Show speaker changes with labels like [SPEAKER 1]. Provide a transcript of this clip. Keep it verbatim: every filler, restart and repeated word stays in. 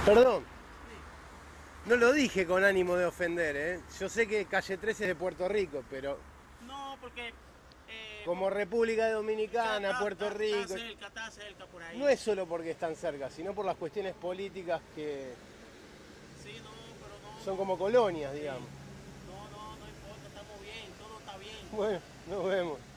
[SPEAKER 1] Perdón, no lo dije con ánimo de ofender, ¿eh? Yo sé que Calle trece es de Puerto Rico, pero
[SPEAKER 2] No, porque... Eh,
[SPEAKER 1] como República Dominicana,
[SPEAKER 2] está,
[SPEAKER 1] Puerto
[SPEAKER 2] está,
[SPEAKER 1] Rico,
[SPEAKER 2] está cerca, está cerca por ahí.
[SPEAKER 1] no es solo porque están cerca, sino por las cuestiones políticas que
[SPEAKER 2] Sí, no, pero no,
[SPEAKER 1] son
[SPEAKER 2] no.
[SPEAKER 1] como colonias,
[SPEAKER 2] Sí.
[SPEAKER 1] digamos.
[SPEAKER 2] No, no, no importa, estamos bien, todo está bien.
[SPEAKER 1] Bueno, nos vemos.